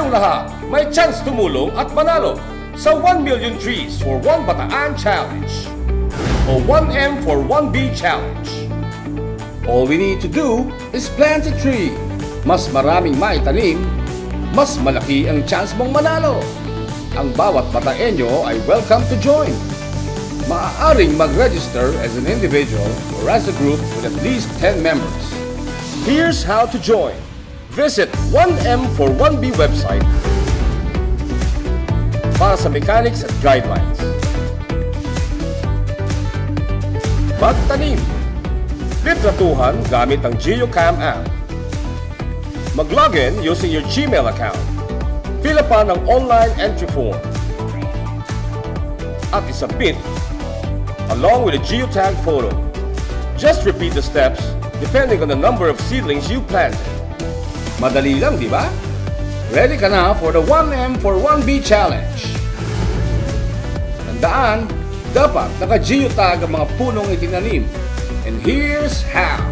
Tayong lahat may chance tumulong at manalo sa 1 million trees for 1 Bataan Challenge o 1M for 1B Challenge. All we need to do is plant a tree. Mas maraming maitanim, mas malaki ang chance mong manalo. Ang bawat Bataenyo ay welcome to join. Maaaring mag-register as an individual or as a group with at least 10 members. Here's how to join. Visit 1M for 1B website para sa mechanics at guidelines. Magtanim. Litratuhan gamit ang GeoCam app. Mag-login using your Gmail account. Fill up ang online entry form. At isubmit along with a geotag photo. Just repeat the steps depending on the number of seedlings you planted. Madali lang, di ba? Ready ka na for the 1M for 1B Challenge. Tandaan, dapat naka-geotag ang mga punong itinanim. And here's how.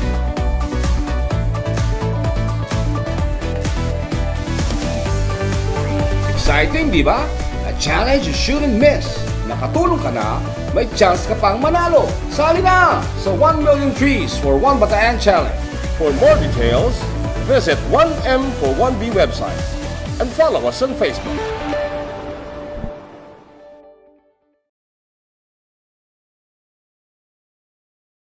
Exciting, di ba? A challenge you shouldn't miss. Nakatulong ka na, may chance ka pang manalo. Sali na sa 1 million trees for 1 Bataan Challenge. For more details, visit 1M for 1B website and follow us on Facebook.